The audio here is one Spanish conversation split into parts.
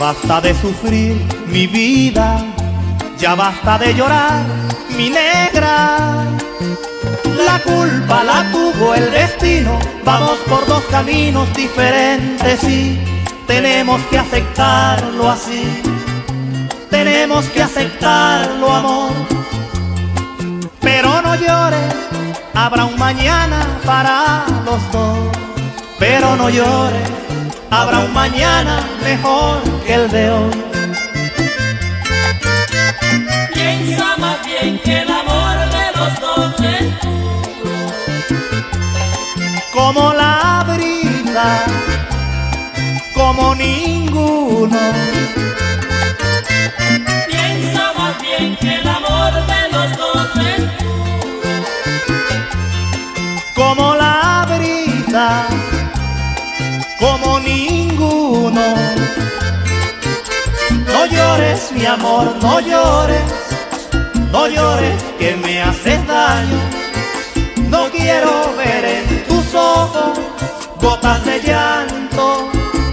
basta de sufrir, mi vida, ya basta de llorar, mi negra. La culpa la tuvo el destino, vamos por dos caminos diferentes y tenemos que aceptarlo así. Tenemos que aceptarlo, amor. Pero no llores, habrá un mañana para los dos. Pero no llores, habrá un mañana mejor que el de hoy. Piensa más bien que el amor de los dos es puro, como la brisa, como ninguno. piensa más bien que el amor de los dos es puro, Como la brisa, como ninguno. No llores, mi amor, no llores, no llores que me haces daño. No quiero ver en tus ojos gotas de llanto.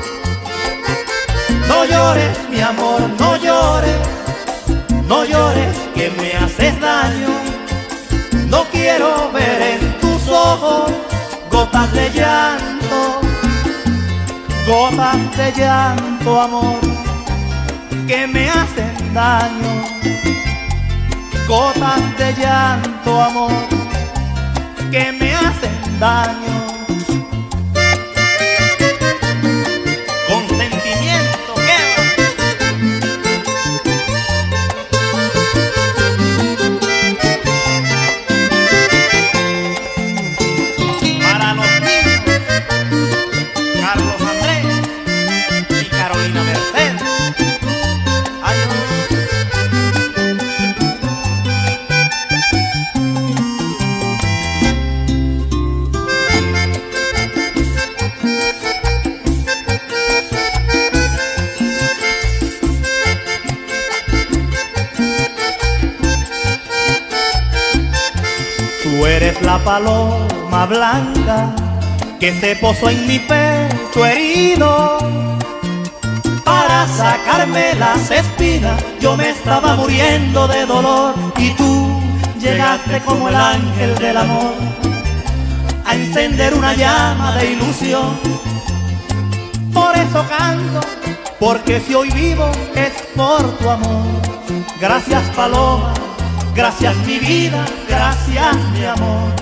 No llores, mi amor, no llores, no llores que me haces daño. No quiero ver en tus ojos gotas de llanto. Gotas de llanto, amor, que me hacen daño. Gotas de llanto, amor, que me hacen daño. Con sentimiento para los niños, Carlos Andrés y Carolina Mercedes. Ay, tú eres la paloma blanca que se posó en mi pecho herido. Para sacarme las espinas yo me estaba muriendo de dolor y tú llegaste como el ángel del amor a encender una llama de ilusión. Por eso canto, porque si hoy vivo es por tu amor. Gracias, paloma, gracias mi vida, gracias mi amor.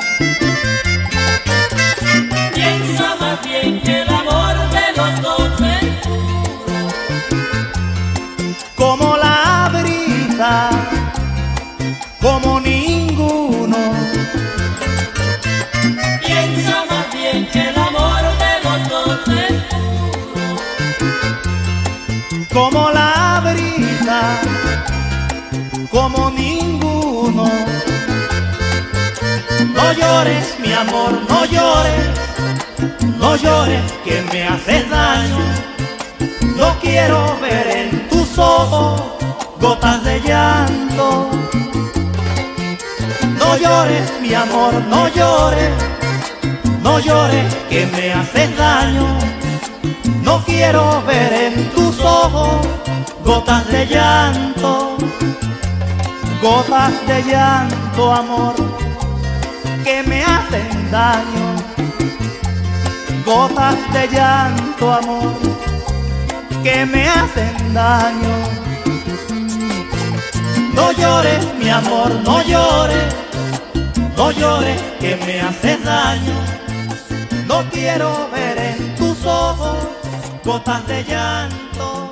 piensa más bien que el amor de los dos es puro, Como la brisa, como ninguno. piensa más bien que el amor de los dos es puro, Como la brisa, como ninguno. No llores, mi amor, no llores, no llores que me haces daño. No quiero ver en tus ojos gotas de llanto. No llores, mi amor, no llores, no llores que me haces daño. No quiero ver en tus ojos gotas de llanto. Gotas de llanto, amor, que me hacen daño. Gotas de llanto, amor, que me hacen daño. No llores, mi amor, no llores, no llores que me haces daño. No quiero ver en tus ojos gotas de llanto.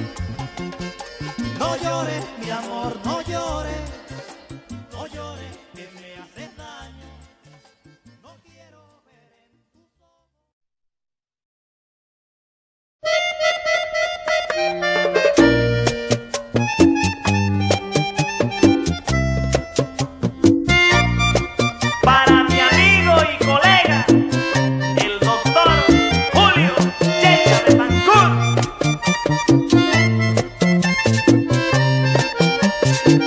No llores, mi amor, no llores, no llores que me haces daño. No quiero ver en tus ojos. Para mi amigo y colega, el doctor Julio Checha de Cancún.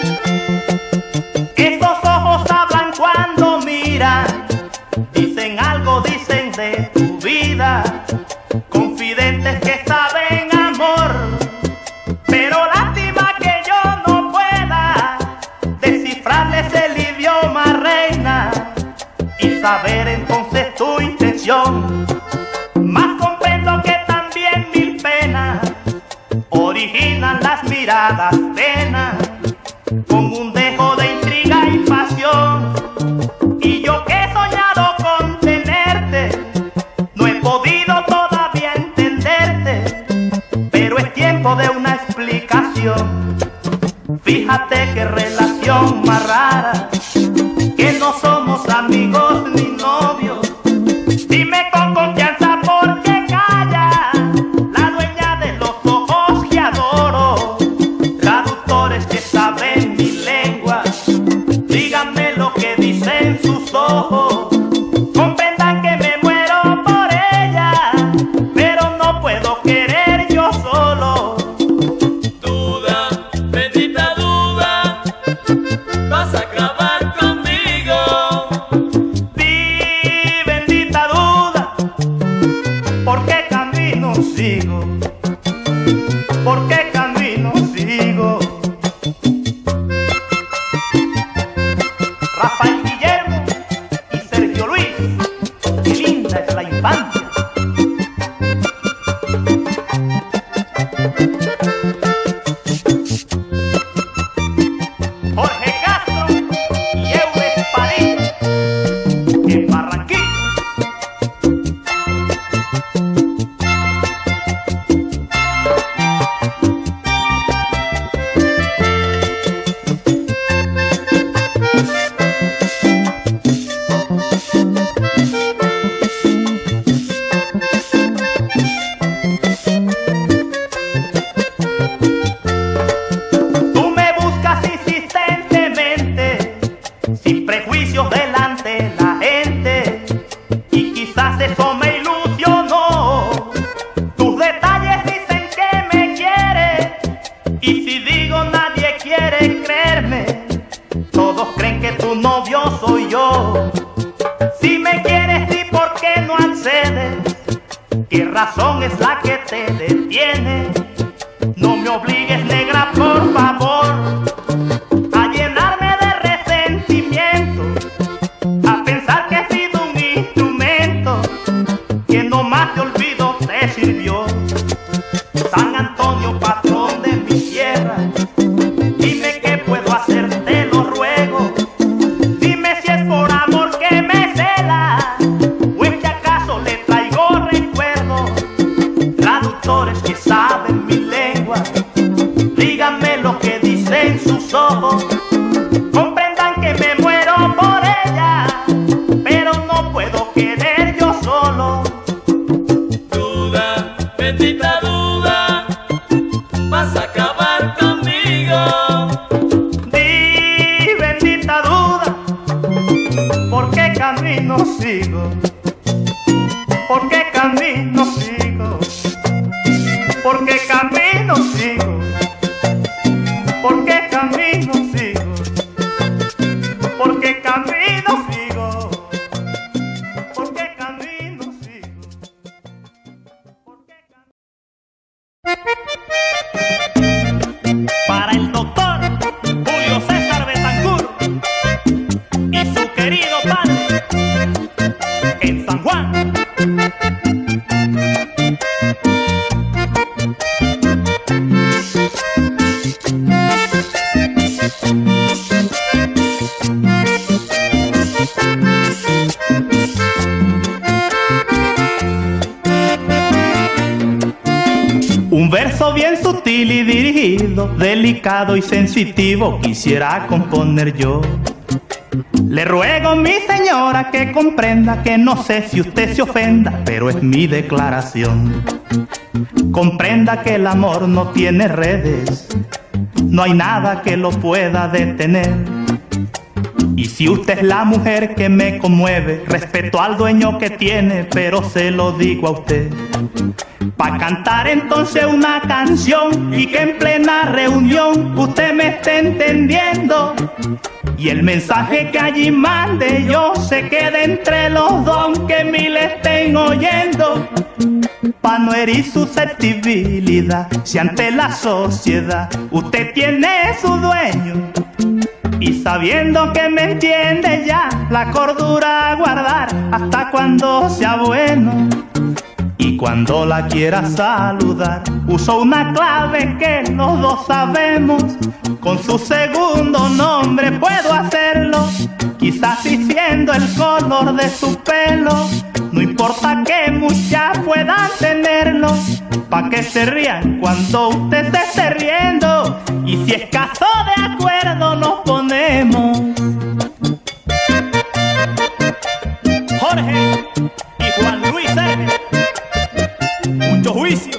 saber entonces tu intención. Mas comprendo que también mil penas originan las miradas penas, con un dejo de intriga y pasión. Y yo que he soñado con tenerte, no he podido todavía entenderte, pero es tiempo de una explicación. Fíjate qué relación más rara, que no somos amigos ni novios. Dime con confianza por qué calla la dueña de los ojos que adoro, traductores que saben mi lengua. Díganme lo que dicen sus ojos, comprendan que me muero por ella, pero no puedo querer yo solo. Duda, bendita duda, vas a acabar conmigo. Di, bendita duda, ¿por qué camino sigo? ¿Por qué camino sigo? Rafael Guillermo y Sergio Luis, qué linda es la infancia. Jorge Castro y Eudes París, en Barranquilla. Tú me buscas insistentemente, sin prejuicios delante de la gente, y quizás eso me ilusionó. Tus detalles dicen que me quieres, y si digo nadie quiere creerme. Todos creen que tu novio soy yo. Si me quieres, di por qué no accedes. ¿Qué razón es la que te detiene? No me obligues, negra, por favor, a llenarme de resentimiento, a pensar que he sido un instrumento que no más de olvido te sirvió. San Antonio, patrón de mi tierra, dime qué puedo hacer, te lo ruego. Dime si es por amor que me cela, o es que acaso le traigo recuerdos. Traductores que saben mi lengua, díganme lo que dicen sus ojos, comprendan que me muero por ella, pero no puedo querer yo solo. Duda, bendita duda, vas a acabar conmigo. Di, bendita duda, ¿por qué camino sigo? ¿Por qué camino sigo? ¿Por qué camino sigo? ¿Por qué camino sigo? ¿Por qué camino sigo? ¿Por qué camino sigo? ¿Por qué Para el doctor Julio César Betancourt y su querido padre en San Juan. Un verso bien sutil y dirigido, delicado y sensitivo quisiera componer yo. Le ruego, mi señora, que comprenda que no sé si usted se ofenda, pero es mi declaración. Comprenda que el amor no tiene redes, no hay nada que lo pueda detener. Y si usted es la mujer que me conmueve, respeto al dueño que tiene, pero se lo digo a usted. Pa' cantar entonces una canción y que en plena reunión usted me esté entendiendo, y el mensaje que allí mande yo se quede entre los dos, aunque mil estén oyendo. Pa' no herir susceptibilidad, si ante la sociedad usted tiene su dueño y sabiendo que me entiende ya, la cordura a guardar hasta cuando sea bueno. Y cuando la quiera saludar, uso una clave que los dos sabemos. Con su segundo nombre puedo hacerlo, quizás diciendo el color de su pelo. No importa que muchas puedan tenerlo, pa' que se rían cuando usted se esté riendo. Y si es caso de acuerdo nos ponemos. Jorge y Juan Luis R. Mucho juicio.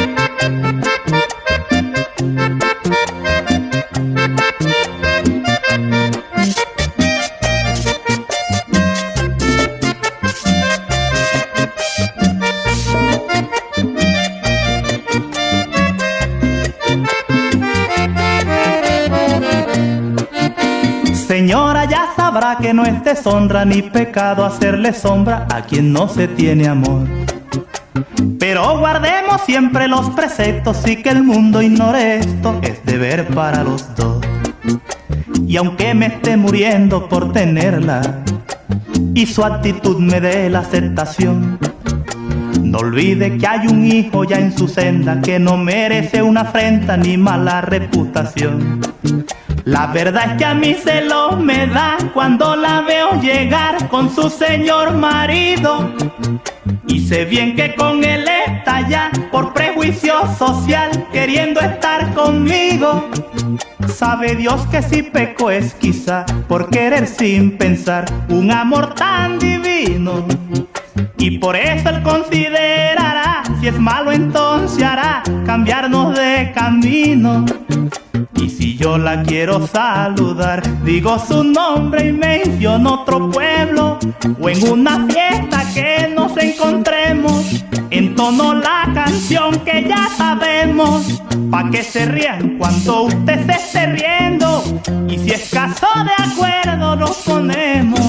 Señora, ya sabrá que no es deshonra ni pecado hacerle sombra a quien no se tiene amor. Pero guardemos siempre los preceptos y que el mundo ignore esto, es deber para los dos. Y aunque me esté muriendo por tenerla y su actitud me dé la aceptación, no olvide que hay un hijo ya en su senda que no merece una afrenta ni mala reputación. La verdad es que a mí celos me da cuando la veo llegar con su señor marido. Y sé bien que con él está ya por prejuicio social queriendo estar conmigo. Sabe Dios que si peco es quizá por querer sin pensar un amor tan divino. Y por eso él considerará, si es malo entonces hará cambiarnos de camino. Y si yo la quiero saludar, digo su nombre y menciono otro pueblo, o en una fiesta que nos encontremos, entono la canción que ya sabemos, pa' que se rían cuando usted se esté riendo. Y si es caso de acuerdo nos ponemos.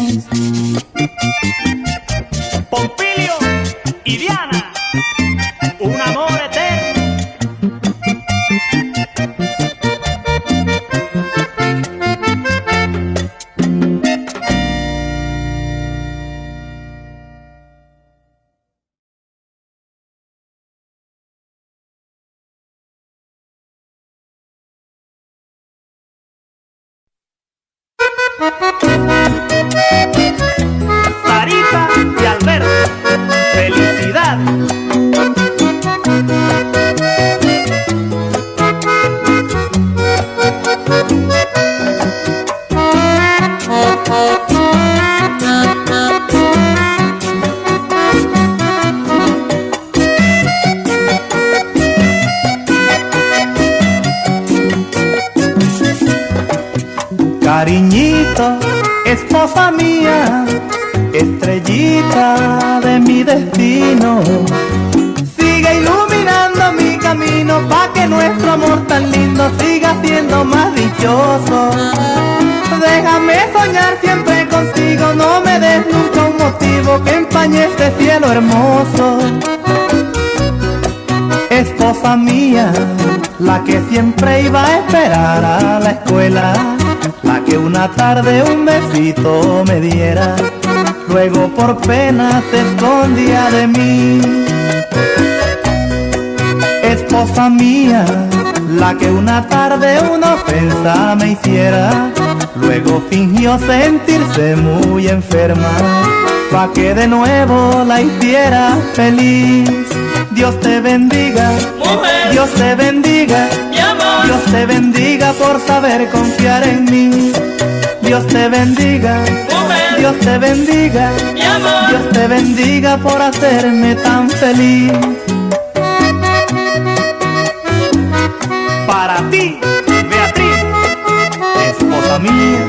Pompilio y Diana, un amor eterno. Sarita y Alberto, felicidad. Cariñito, esposa mía, estrellita de mi destino, sigue iluminando mi camino pa' que nuestro amor tan lindo siga siendo más dichoso. Déjame soñar siempre contigo, no me des nunca un motivo que empañe este cielo hermoso. Esposa mía, la que siempre iba a esperar a la escuela, la que una tarde un besito me diera, luego por pena se escondía de mí. Esposa mía, la que una tarde una ofensa me hiciera, luego fingió sentirse muy enferma, pa' que de nuevo la hiciera feliz. Dios te bendiga, mujer, Dios te bendiga, mi amor, Dios te bendiga por saber confiar en mí. Dios te bendiga, mujer, Dios te bendiga, mi amor, Dios te bendiga por hacerme tan feliz. Para ti, Beatriz, esposa mía.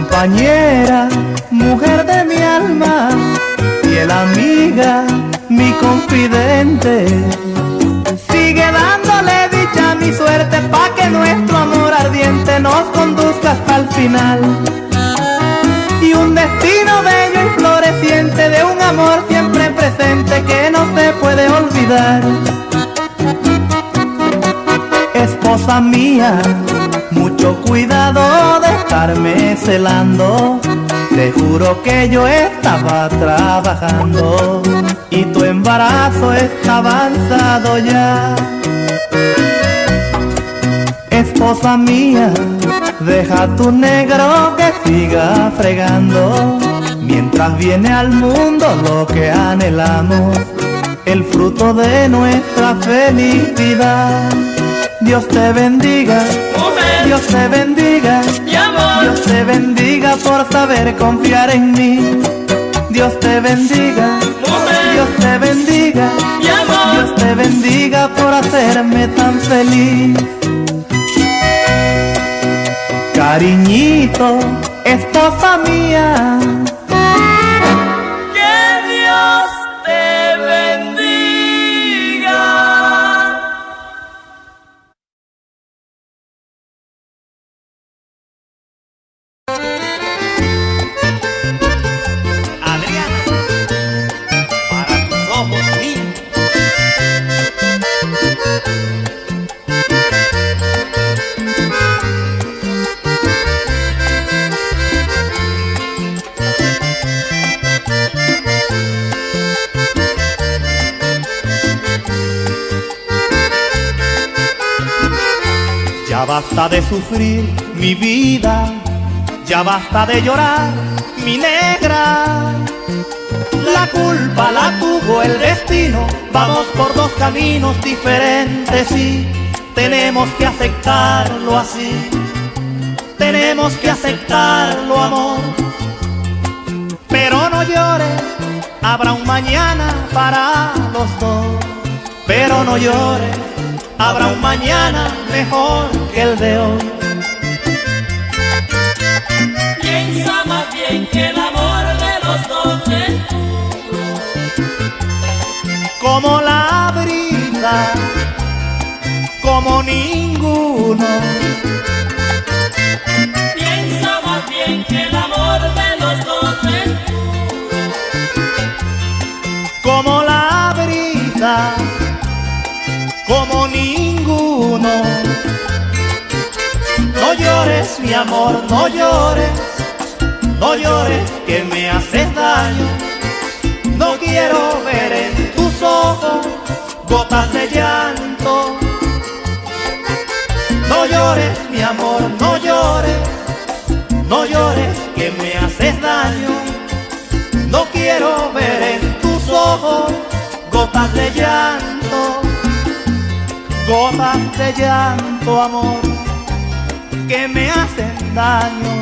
Compañera, mujer de mi alma, fiel amiga, mi confidente. Sigue dándole dicha a mi suerte pa' que nuestro amor ardiente nos conduzca hasta el final. Y un destino bello y floreciente de un amor siempre presente que no se puede olvidar. Esposa mía, mucho cuidado de estarme celando. Te juro que yo estaba trabajando y tu embarazo está avanzado ya. Esposa mía, deja tu negro que siga fregando, mientras viene al mundo lo que anhelamos, el fruto de nuestra felicidad. Dios te bendiga, mujer. Dios te bendiga, mi amor. Dios te bendiga por saber confiar en mí. Dios te bendiga, mujer. Dios te bendiga, mi amor. Dios te bendiga por hacerme tan feliz. Cariñito, esposa mía, que Dios te bendiga. Adriana, para tus ojos míos. Ya basta de sufrir mi vida, ya basta de llorar mi negra. La culpa la tuvo el destino, vamos por dos caminos diferentes y tenemos que aceptarlo así. Tenemos que aceptarlo, amor. Pero no llores, habrá un mañana para los dos. Pero no llores, habrá un mañana mejor que el de hoy. Piensa más bien que el amor de los dos es puro, como la brisa, como ninguno. piensa más bien que el amor de los dos es puro, Como la brisa, como ninguno. No llores, mi amor, no llores, no llores que me haces daño. No quiero ver en tus ojos gotas de llanto. No llores, mi amor, no llores, no llores que me haces daño. No quiero ver en tus ojos gotas de llanto. Gotas de llanto, amor, que me hacen daño.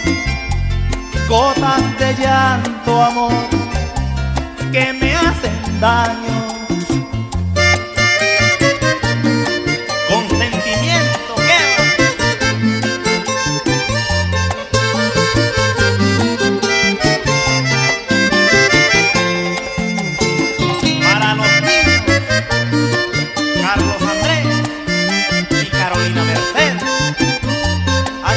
Gotas de llanto, amor, que me hacen daño. Con sentimiento, ¿qué va? Para los niños, Carlos Andrés y Carolina Mercedes. Ay,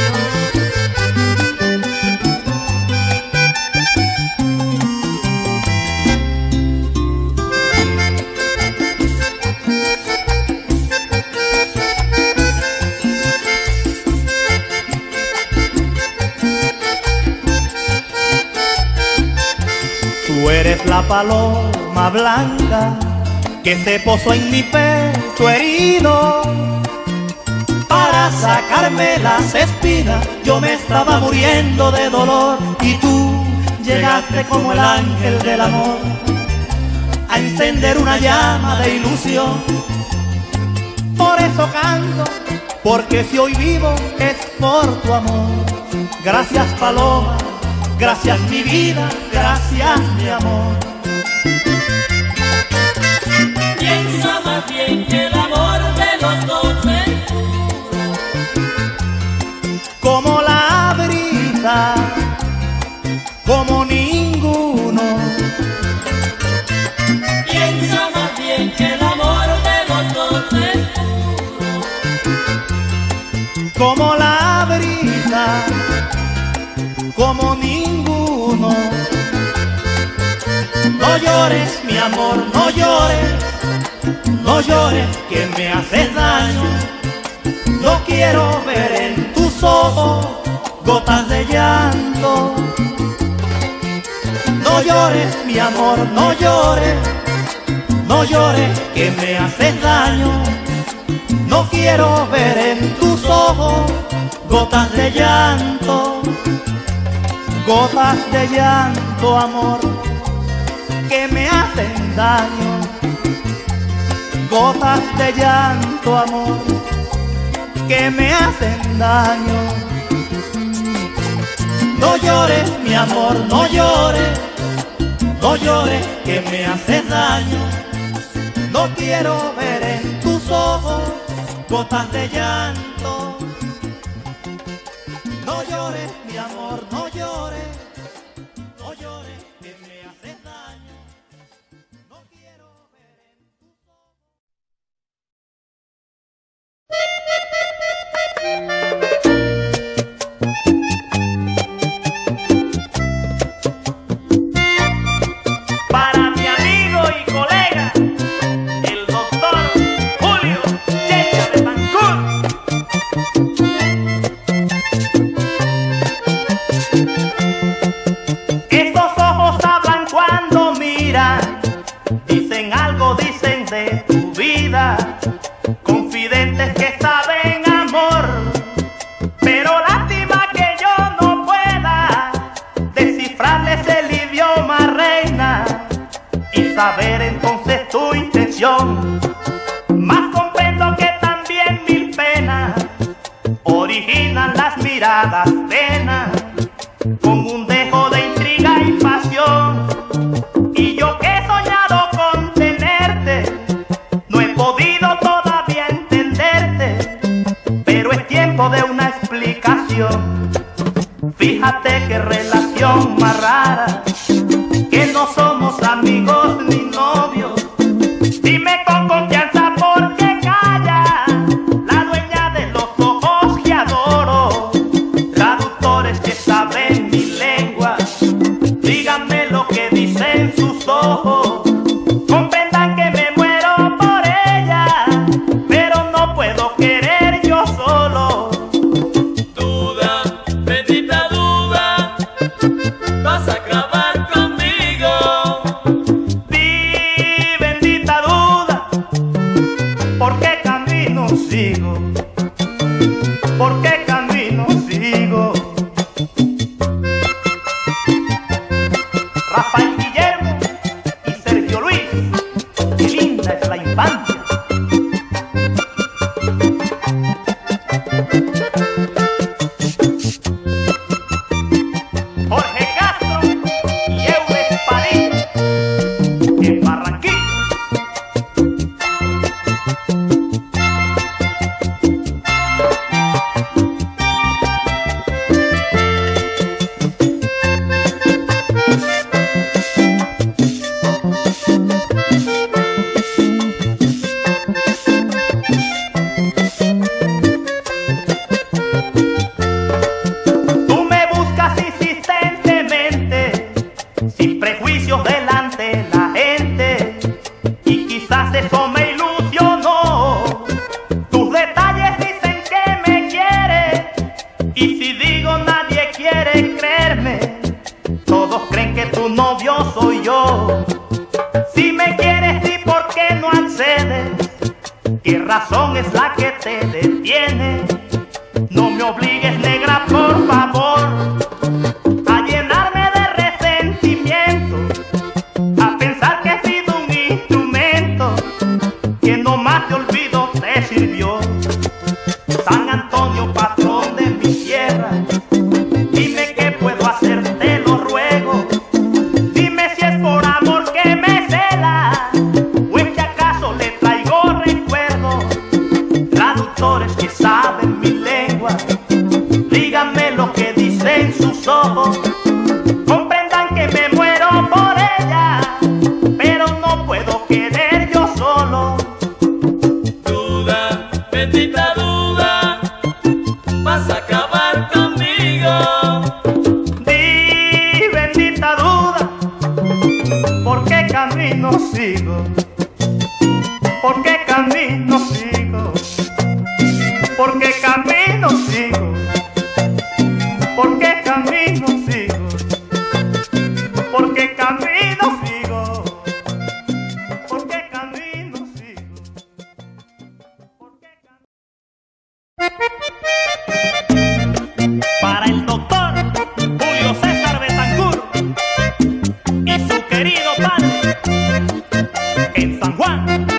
tú eres la paloma blanca que se posó en mi pecho herido. Para sacarme las espinas yo me estaba muriendo de dolor y tú llegaste como el ángel del amor a encender una llama de ilusión. Por eso canto, porque si hoy vivo es por tu amor. Gracias, paloma, gracias mi vida, gracias mi amor. piensa más bien que el amor de los dos es puro, Como la brisa, como ninguno. piensa llores, mi amor, no llores, no llores que me haces daño. No quiero ver en tus ojos gotas de llanto. No llores, mi amor, no llores, no llores que me haces daño. No quiero ver en tus ojos gotas de llanto. Gotas de llanto, amor, que me hacen daño. Gotas de llanto, amor, que me hacen daño. No llores, mi amor, no llores, no llores que me haces daño. No quiero ver en tus ojos gotas de llanto. No llores, mi amor, no llores, no llores que me haces daño. No quiero ver en tus ojos. Para mi amigo y colega, el doctor Julio Checha de Cancún. Estos ojos hablan cuando miran, dicen algo, dicen de tu vida, confidentes que saben amor, pero lástima que yo no pueda descifrarles el idioma, reina, y saber entonces tu intención. Más comprendo que también mil penas originan las miradas penas, con un dejo de intriga y pasión. Y yo que he soñado con tenerte, no he podido todavía entenderte, pero es tiempo de una explicación. Fíjate qué relación más rara, que no somos amigos ni novios. Dime con confianza por qué calla la dueña de los ojos que adoro, traductores que saben mi lengua. Díganme lo que dicen sus ojos, comprendan que me muero por ella, pero no puedo querer yo solo. Duda, bendita duda, vas a acabar conmigo. Di, bendita duda, ¿por qué camino sigo? ¿Por qué camino sigo? Rafael Guillermo y Sergio Luis, qué linda es la infancia. Jorge Castro y Eudes Padilla, en Barranquilla. Tú me buscas insistentemente, sin prejuicios delante de la gente, y quizás eso me ilusionó. Tus detalles dicen que me quieres, y si digo nadie quiere creerme, todos creen que tu novio soy yo. Si me quieres, di por qué no accedes, qué razón es la que te detiene. No me obligues, negra, por favor, a llenarme de resentimiento, a pensar que he sido un instrumento que no más de olvido te sirvió. San Antonio, patrón de mi tierra, dime qué puedo hacer, te lo ruego. Dime si es por amor que me cela, o es que acaso le traigo recuerdo. camino sigo? ¿Por qué camino sigo? ¿Por qué camino sigo? ¿Por qué camino sigo? ¿Por qué camino sigo? ¿Por qué camino sigo? ¿Por qué Para el doctor Julio César Betancourt y su querido padre en San Juan.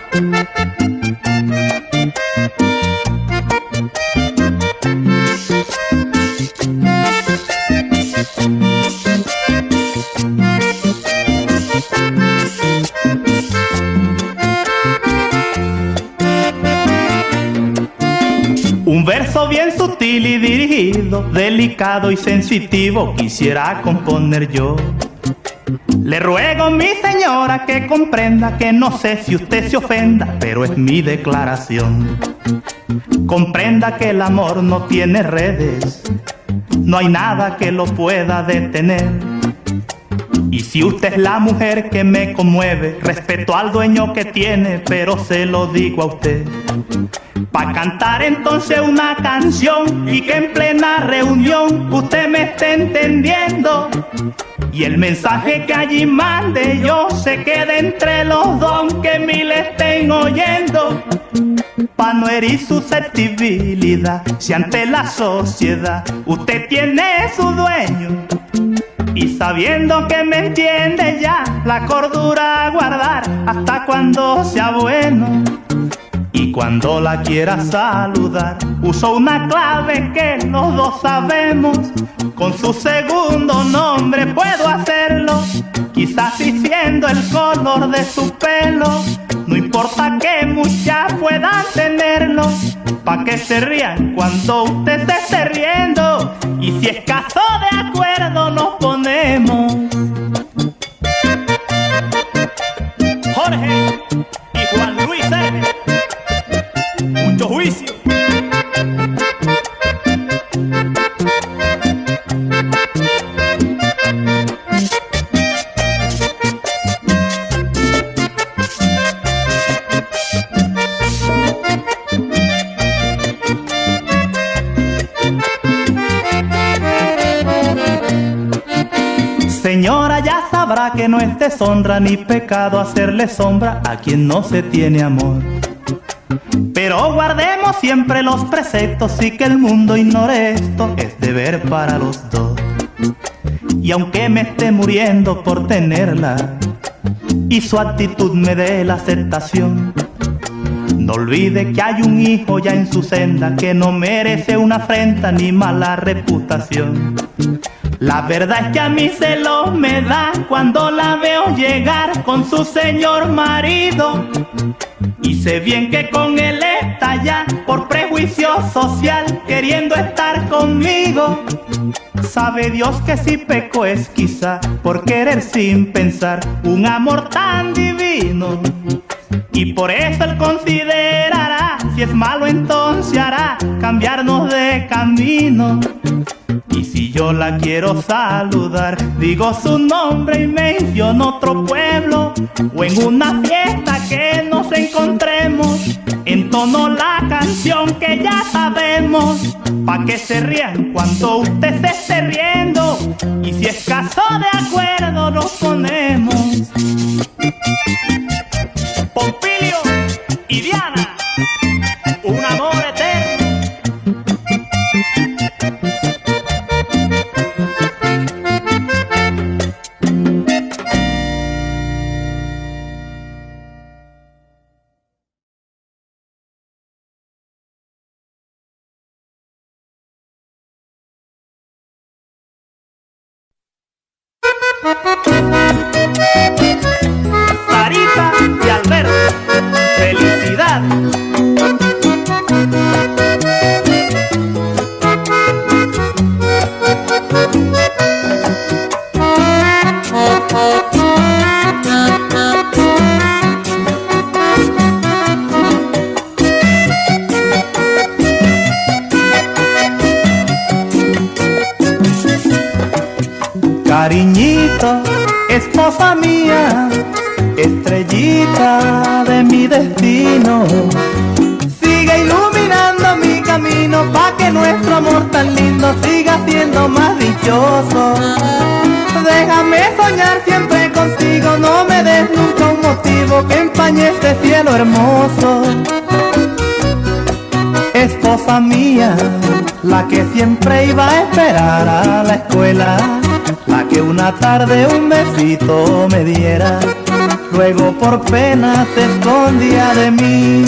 Un verso bien sutil y dirigido, delicado y sensitivo quisiera componer yo. Le ruego, mi señora, que comprenda que no sé si usted se ofenda, pero es mi declaración. Comprenda que el amor no tiene redes, no hay nada que lo pueda detener. Y si usted es la mujer que me conmueve, respeto al dueño que tiene, pero se lo digo a usted. Pa' cantar entonces una canción y que en plena reunión usted me esté entendiendo. Y el mensaje que allí mande yo se quede entre los dos, aunque mil estén oyendo. Pa' no herir susceptibilidad, si ante la sociedad usted tiene su dueño. Y sabiendo que me entiende ya, la cordura a guardar hasta cuando sea bueno. Y cuando la quiera saludar, uso una clave que los dos sabemos. Con su segundo nombre puedo hacerlo, quizás diciendo el color de su pelo. No importa que muchas puedan tenerlo, pa' que se rían cuando usted se esté riendo. Y si es caso de acuerdo nos ponemos. Jorge y Juan Luis R. Mucho juicio. Señora, ya sabrá que no es deshonra ni pecado hacerle sombra a quien no se tiene amor. Pero guardemos siempre los preceptos y que el mundo ignore esto, es deber para los dos. Y aunque me esté muriendo por tenerla y su actitud me dé la aceptación, no olvide que hay un hijo ya en su senda que no merece una afrenta ni mala reputación. La verdad es que a mí celos me da cuando la veo llegar con su señor marido. Y sé bien que con él está ya por prejuicio social queriendo estar conmigo. Sabe Dios que si peco es quizá por querer sin pensar un amor tan divino. Y por eso él considerará, si es malo entonces hará cambiarnos de camino. Y si yo la quiero saludar, digo su nombre y menciono otro pueblo. O en una fiesta que nos encontremos, entono la canción que ya sabemos, pa' que se rían cuando usted se esté riendo. Y si es caso de acuerdo nos ponemos. Pompilio y Diana, un amor eterno. Sarita y Alberto, felicidad. Cariñito, estrellita de mi destino, sigue iluminando mi camino pa' que nuestro amor tan lindo siga siendo más dichoso. Déjame soñar siempre contigo, no me des nunca un motivo que empañe este cielo hermoso. Esposa mía, la que siempre iba a esperar a la escuela, la que una tarde un besito me diera, luego por pena se escondía de mí.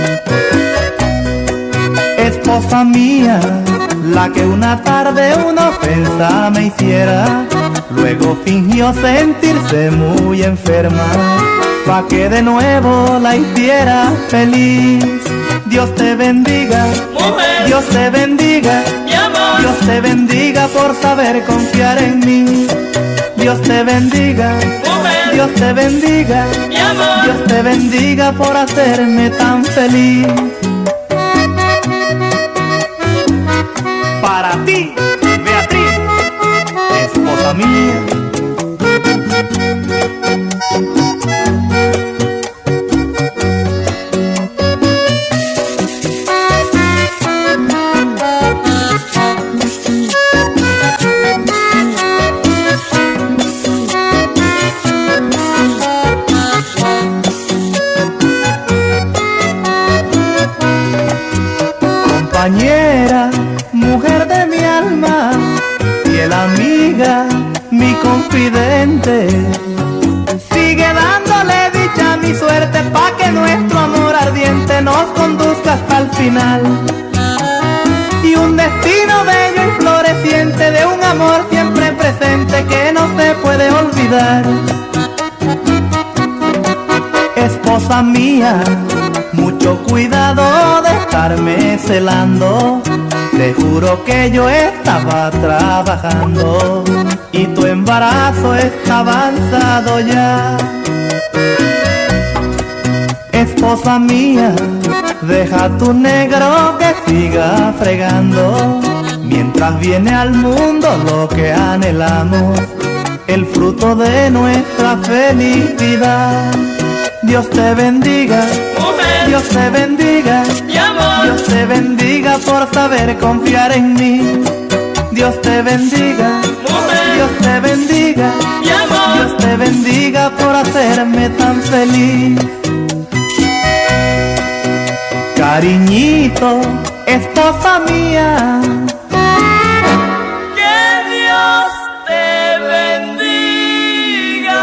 Esposa mía, la que una tarde una ofensa me hiciera, luego fingió sentirse muy enferma, pa' que de nuevo la hiciera feliz. Dios te bendiga, mujer, Dios te bendiga, mi amor, Dios te bendiga por saber confiar en mí. Dios te bendiga, mujer, Dios te bendiga, mi amor. Dios te bendiga por hacerme tan feliz. Para ti, Beatriz, esposa mía. Compañera, mujer de mi alma, fiel amiga, mi confidente, sigue dándole dicha a mi suerte pa' que nuestro amor ardiente nos conduzca hasta el final. Y un destino bello y floreciente de un amor siempre presente que no se puede olvidar. Esposa mía, mucho cuidado de estarme celando, te juro que yo estaba trabajando y tu embarazo está avanzado ya. Esposa mía, deja tu negro que siga fregando, mientras viene al mundo lo que anhelamos, el fruto de nuestra felicidad. Dios te bendiga, Mujer, Dios te bendiga, mi amor, Dios te bendiga por saber confiar en mí. Dios te bendiga, mujer, Dios te bendiga, mi amor. Dios te bendiga por hacerme tan feliz. Cariñito, esposa mía, Que Dios te bendiga.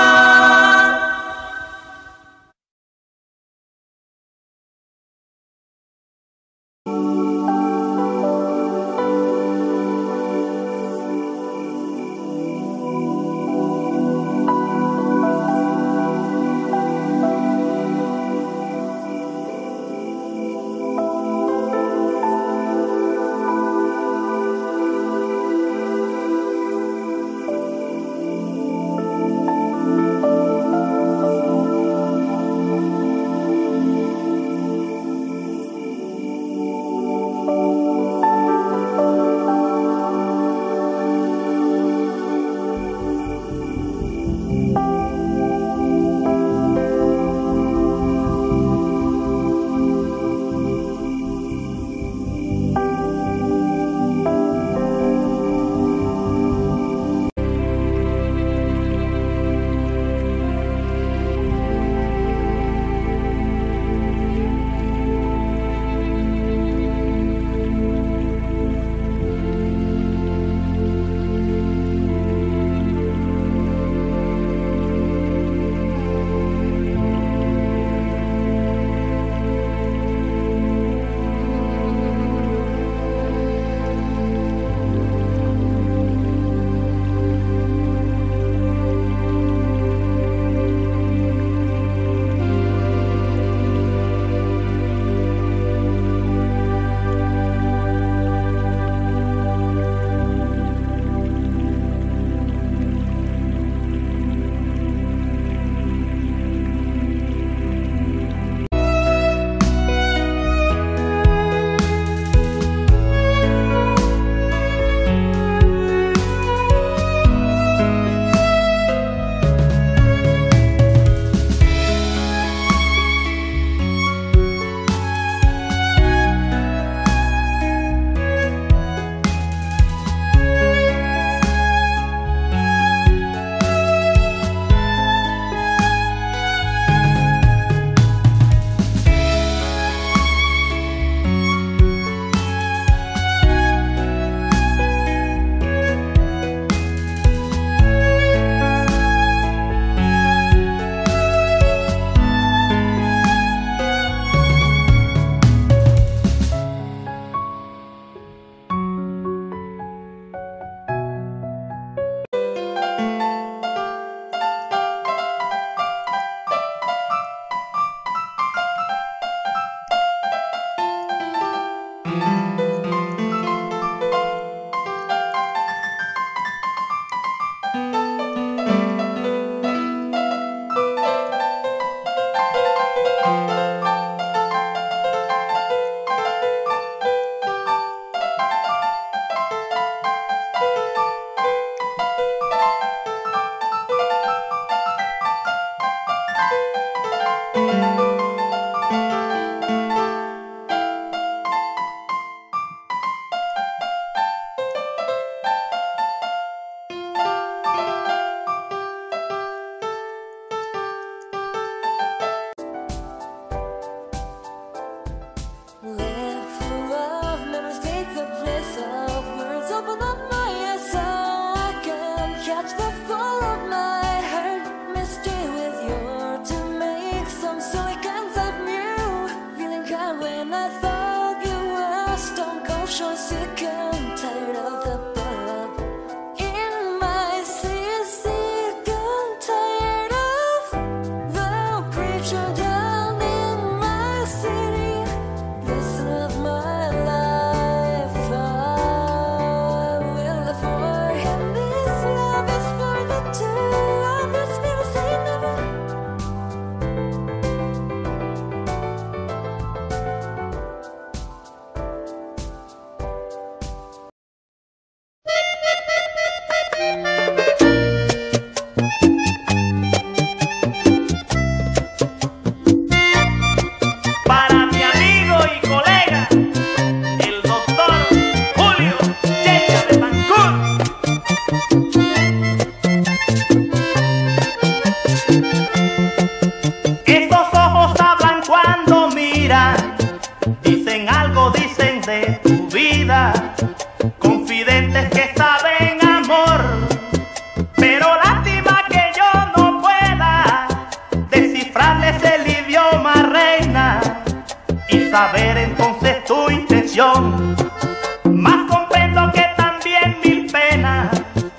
saber entonces tu intención. Más comprendo que también mil penas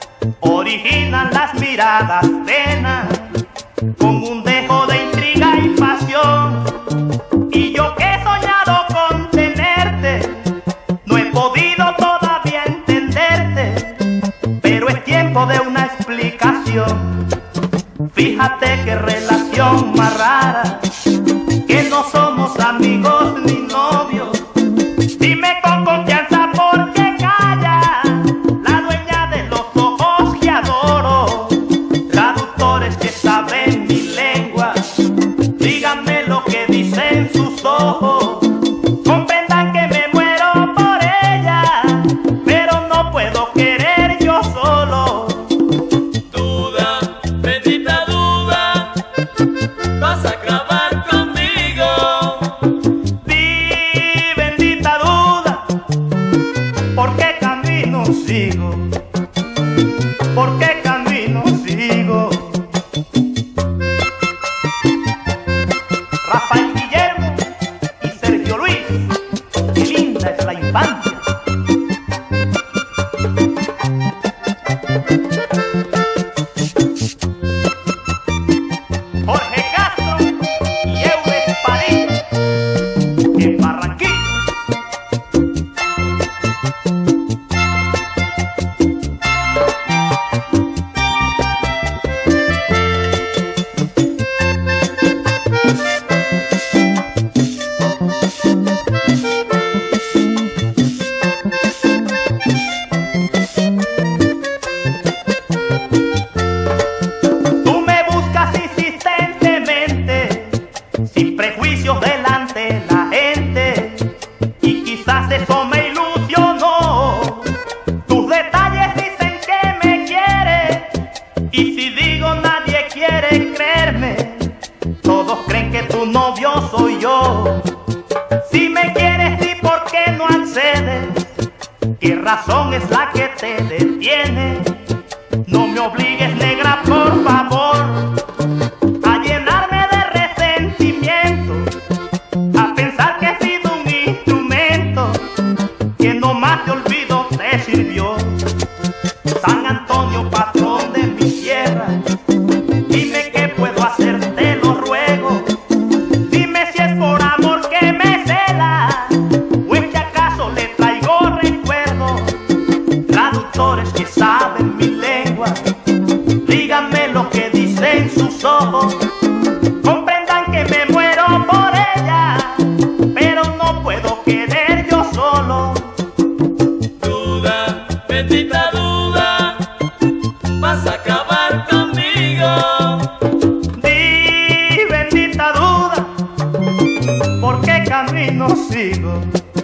originan las miradas penas, con un dejo de intriga y pasión. Y yo que he soñado con tenerte, no he podido todavía entenderte, pero es tiempo de una explicación. Fíjate qué relación más rara, que no somos amigos ni novios. Dime con confianza por qué calla la dueña de los ojos que adoro, traductores que saben mi lengua. Díganme lo que dicen sus ojos, comprendan que me muero por ella, pero no puedo querer yo solo. Duda, bendita duda, vas a acabar conmigo. Di, bendita duda, ¿por qué camino sigo? ¿Por qué camino sigo? Rafael Guillermo y Sergio Luis, qué linda es la infancia. Jorge Castro y Eudes Padilla, en Barranquilla. Tú me buscas insistentemente, sin prejuicios delante de la gente, y quizás eso me ilusionó. Tus detalles dicen que me quieres, y si digo nadie quiere creerme, todos creen que tu novio soy yo. Si me quieres, di por qué no accedes, qué razón es la que te detiene. No me obligues, negra, por favor, a llenarme de resentimiento, a pensar que he sido un instrumento que no más de olvido te sirvió. San Antonio, patrón de mi tierra, dime qué puedo hacer, te lo ruego. Dime si es por amor que me cela, o es que acaso le traigo recuerdos, traductores que saben camino sigo.